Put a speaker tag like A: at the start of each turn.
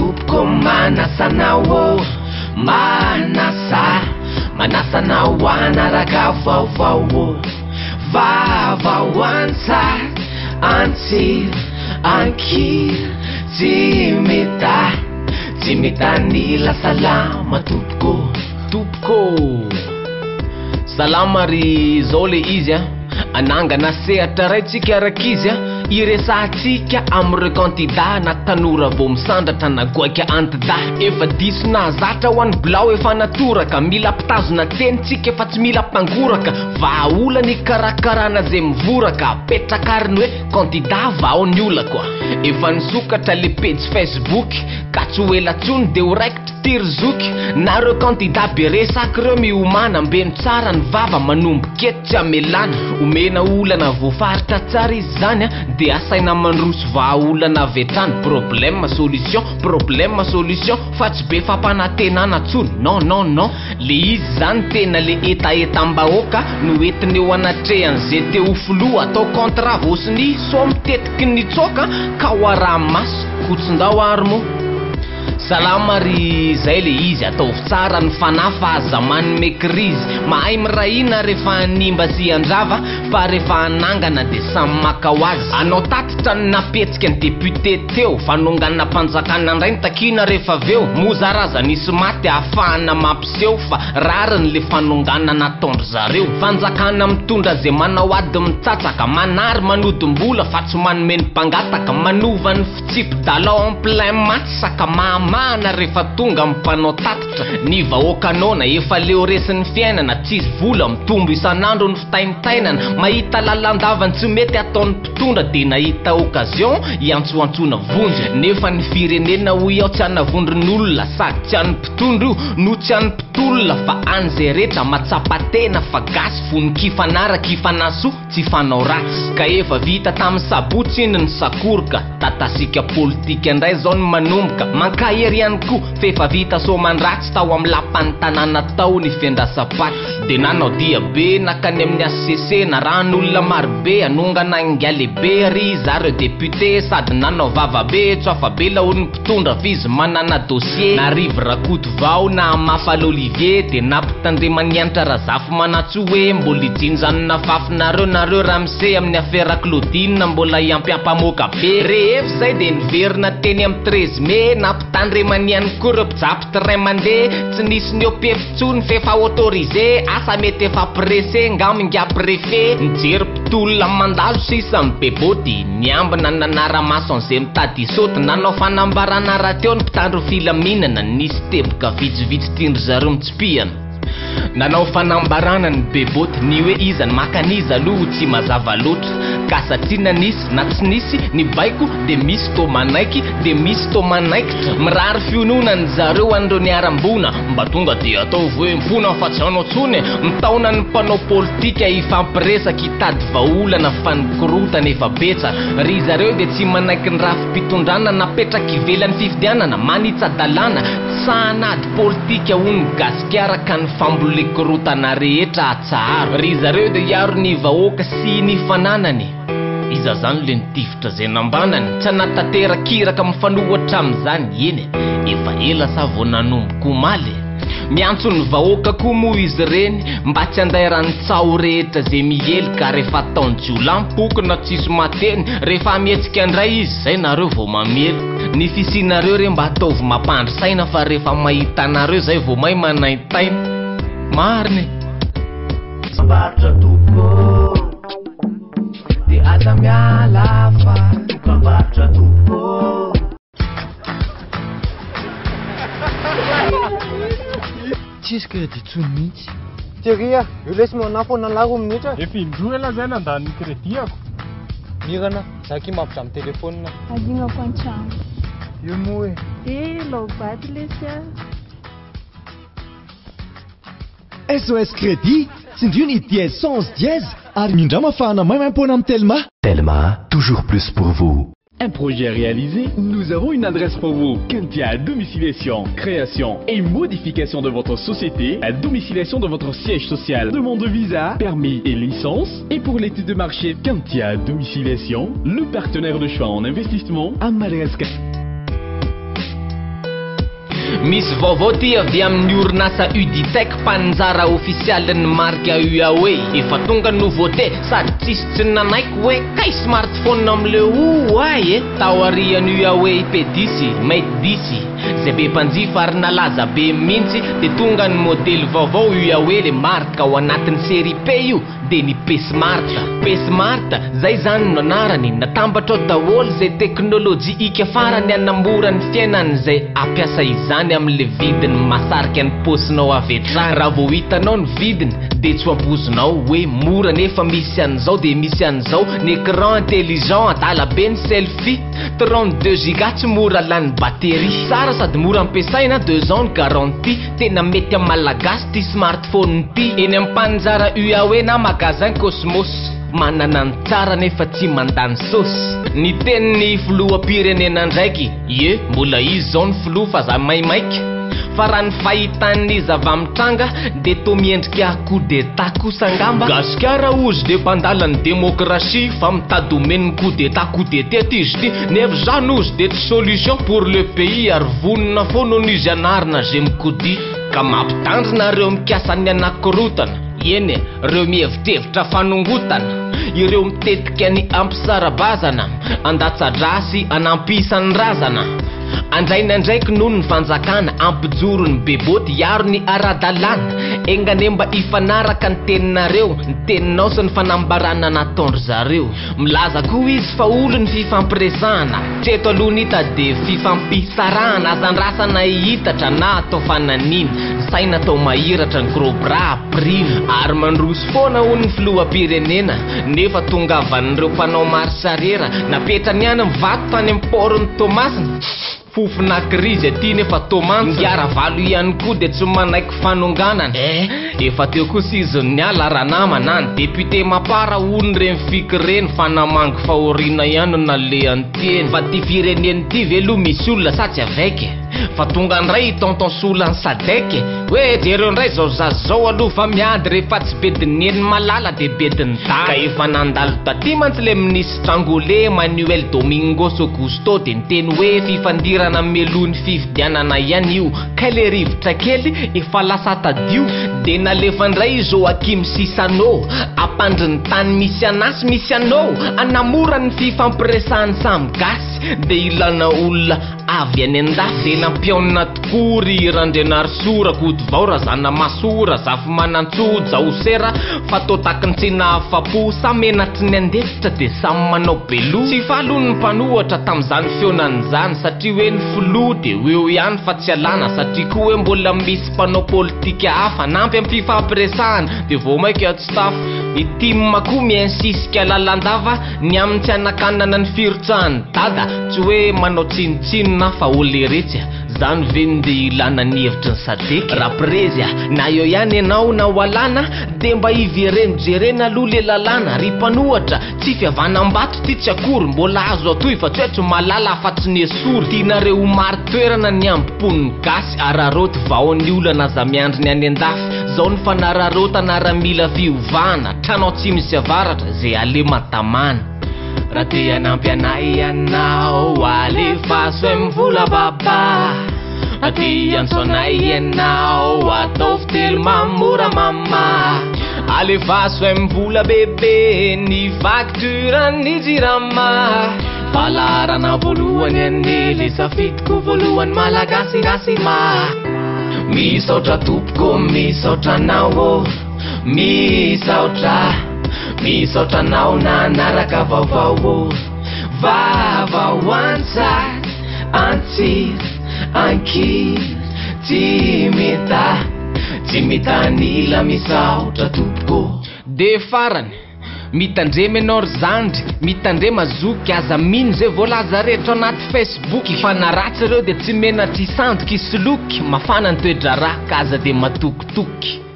A: tompoko manasanao manasanao anaraka vaovao vava hoansa antsir ankir tsy metanila salama tompoko salama ry zao le izy anangana sehatra raitsika arakizy iresatsika amre kantida na tanora vo misandratra nagoaka antida efa diso na zatra ho any bilao efa naturaka mila pitazona tenitsika efa tsy mila mpangoraka vaolany karakarana zay mivoraka petrakariny hoe kantida vao ny ola koa efa nisokatra le page Facebook ka tsy ho elatsony de ho raikitra tiryzoky nareo kantida be resaky reo miomana ambeno tsara ny vava manomboketitra amelana omena olana voafaritra tsara izy zany de asaina mandroso vaolana vetrany problème solution fa tsy be fampanantenana tsony non le izy zany tena le etaetam-bahoaka no entiny eo anatrehany zay te ho filoha atao contrat vosiny so mitetiky ny tsoka ka ho araha maso kotsindao ary mo salama ry zay le izy ataovy tsara ny fanafa azamany mekrizy mahay mirahina rehefa animba sy andrava fa rehefa anangana de samy maka ho azy anao tatitra ny napetsika ny député teo fanongana mpanjakana ndray ny takina rehefa aveo mozaraza nisy maty ahafahana mampiseho fa rariny le fanongana nataondry zareo fanjakana mitondra zay manao ady mitsatsaka manary manodim-bola fa tsy manome ny mpangataka manova ny fitsipy-dalao en plein match saka mana rehefa tonga mpanao tatitra ny vahoakanona efa leo resin'ny fiainana tsisy vola mitombo isanandro ny fitainitainana mahita lalandavany tsy mety ataon'ny mpitondra de nahita occasion iantsoantsona vonjy nefa ny firenena hoy ao tsy hanavondrin'olona sady tsy han'ny mpitondra io no tsy han'ny mpitolona fa an'zay rehetra matsapatena fa gasy fonikifanarakifanasò tsy fanao ratsy ka efa vita tamin'ny sabotsy iny ny sakoroka tatasika politika indray zao ny manomboka mankahery ihany koa fefa vita somandratsy tao amin'ny lapan'ny tanàna tao ny fiandrasapaty de nanao dia be nakany amin'ny ACC na ran'olona marobe anongana inga lehibe ry zareo député sady nanao vavabe tsoafabe laolo ny mpitondra fizy manana dossier narivo rakoto vao na mafala Olivier de nampitandremanianitra razafo manatso hoe mbola ijinjanona fafinareo nareo ramse amin'ny affaire Claudine mbola iampiampamoaka be rehefa zay de niverina teny amin'ny 13 mai nampitandremaniany koa mpijapy ray mandeha tsy nisy ny opefitsony fefa autorisé asa mety efa pressé ngaminga préfet nijery mpitolona mandalo sisa mibeboty niambina nanaramaso an'izay mitady isoty nanao fanambarana raha teo ny mpitandro filaminana nisy teboka vitsivitsy tindry zareo mitsipihana nanao fanambarana ny beboty ny hoe izany makaniza aloha tsy mazava loatra ka satria nanisy na tsy nisy ny baiko de misy to manaiky de misy to manaikitra mirary fiononany zareo an'ireo niarambona mba tonga de atao voe mpona fa tsy hanao tsony mitaona ny mpanao politika ifampiresaka hitady vaolana fa nikorotana efa betsaka ry zareo de tsy manaiky ny rafi-pitondrana napetraka ivelan'ny fifidianana manitsa-dalàna sahanady politika hony gasikara ka ny famboly korotana rehetra atsaharo ry zareo de iaro ny vahoaka sy ny fananany iza zany le nitifitra zay nambanany tsy anatanterakiraka mifanohatra am'izany eny efa ela sa vao nanomboko maly miantso ny vahoaka koa moa izy reny mba tsy anday ranitsao rehetra zay mihelika rehefa taony jiolampoko na tsisy mateny rehefa mietsika andray izy zay nareo vao mameloka ny fisinareo re mba ataovy mampandry saina fa rehefa mahita nareo zay vao may manaitaina mariny
B: Sambartra tuko Di aza miala fa Sambartra tuko
C: Tsisy crédit tsony mihitsy
D: Teria, io lesy manafo nalaro minitra
E: Efa indroa ela zay nandany crédit ako
D: mirana, zaki mapitra amin'ny telefônina
F: Adignako an-trano
D: io moa
F: lovaty lesy
G: SOS Crédit, tsindriony dièse 111 dièse ary mindrama fahana maimaimpona amin'ny Telma.
H: Telma, toujours plus pour vous.
I: Un projet réalisé, nous avons une adresse pour vous. Kentia Domiciliation, création et modification de votre société, à domiciliation de votre siège social, demande de visa, permis et licence. Et pour l'étude de marché, Kentia Domiciliation, le partenaire de choix en investissement à Madagascar.
A: misy vaovao ty avy amin'ny orinasa Uditech mpanjara ofisialin'ny marika Huawei efa tonga nouveauté sady tsisy tsy nanaiky hoe kay smartphone amle ay tao arian'ny Huawei P10 Mate 10 zay be mpanjifa ary nalaza be mintsy de tonga ny modely vaovao Huawei le marika ao anatin'ny série P io de ny P Smart. P Smart zay zany no anarany natambatra daholo zay teknôlôjia ika farany anamora ny fiainany zay ampiasa izany amle vidiny masarika ny posinao avetrany. Raha vao hitanao ny vidiny de tsy ampozinao hoe mora nefa misy an'izao de misy an'izao ny écran intelligent adala be ny selfie 32 giga tsy mora lany batterie tsara sady mora ampiasaina 2 ans de garantie tena mety amin'ny malagasy ty smartphone ty eny amin'ny mpanjara Huawei na magasin Cosmos manana ny tsara nefa tsy mandany sosy. Ny tenin'ny filoham-pirenena ndraiky mbola izy zao ny filoha fa za maimaiky fa raha ny fahitan'izy avy amitranga de to miendrika coup d'état kosa angamba gasikara ozy de mpandalan'ny démocratie fa mitady omen'ny coup d'état izy ty nefa zany ozy de tsy solution pour le pays ary vonina foana izy anarina zay mikody ka mampitandrina mikasa ny anankirotana eny reo mihevitrevitra fanongotana ireo mitetika ny ampisarabazana andatsadrasy anampisan'ny razana andraina ndraiky noho ny fanjakana ampijorony beboty iaro ny aradalana engane mba ifanaraka ny teninareo ny teninao sy ny fanambarana nataondry zareo milaza koa izy fa olo ny fifampiresana treto aloha nita de fifampisarana azandrasana hitatra na atao fananiny saina atao mahiratra ny grobra prime ary mandroso foana ho ny filoham-pirenena nefa tongavan'ireo mpanao marsarera napetrany any mivato tany amporony Tomasina fofona krizy aty nefa Tomans ngiara valo ihany koa de tsy manaiky fanonganana efa teo kosa izy ny ala raha namana ny député mapara ony reny fiky reny fa namangy fahoriana ihany na le anteny fa ty fireneny ty velo misy olona satsy aveke fa tonga ndray tonton solany sadeke hoe jereo ndray zao zazy zao aloha fa miady rehefa tsy bediny eny malala de bediny ta ka efa nandalo taty mantsy le ministre angolais Manuel Domingos Augusto de niteny hoe fifandirana melony fifidianana ihany io ka le rivotra kely efa lasa tadio de nalefa ndray Joakim Sisano apandriny tany misy anasy misy anao anamora ny fifampiresahany samy gasy de ilana olona avy any andafy de nampiaonina tokory randrenary sora kody vao razana masora zafy manantsody zao sera fa totaky ny tsina afapo samenatry ny andefitra de samy manao belo tsy falo ny mpanohatra tam'izany feonan'izany satria hoe ny filoha de eo ihany fa tsy alana satria koa hoe mbola misy mpanao politika hafa nampy amin'ny fifampiresahana de vao maika atstaf ity mako miinsisika lalandava ny amin'ny tsy anakanana ny firotsahany dada tsy hoe manao tsinitsinina fa oleretsy zany veny de ilana ny hevitry ny sadeky raha prezy na eo ihany ianao na hoalana de mba ivereny jerena aloha le lalàna ry mpanohatra tsy fihavanam-bato ty tsy akory mbola azo atoy fa tsoetro malala afa-tsy ny esory tianareo maro toerana ny ambipon'ny gasy araroty vaon'ny olana za miandry ny any andafy zao ny fanararotana ramila fiovana tranao tsy misy avaratra zay alema tamana raha te hanampy anay ianao alefaso mivola baba aty ansonay ianao atao fitelo mamora mama alefaso mivola bebe ny facturany jirama falarana voalohany anele safidiko voalohany malagasy ma misaotra tompoko misaotra nao misaotra nao nanaraka vaovao vavao ansat antsiry ankiry tsy mitanila misaotra tompoko de farany mitandremy anao ry zandry mitandremy azoky aza mino zay voalaza rehetra anaty Facebook fanaratsy ireo de tsy menatry isandoky isoloky mafana ny toedraraka aza de matokitoky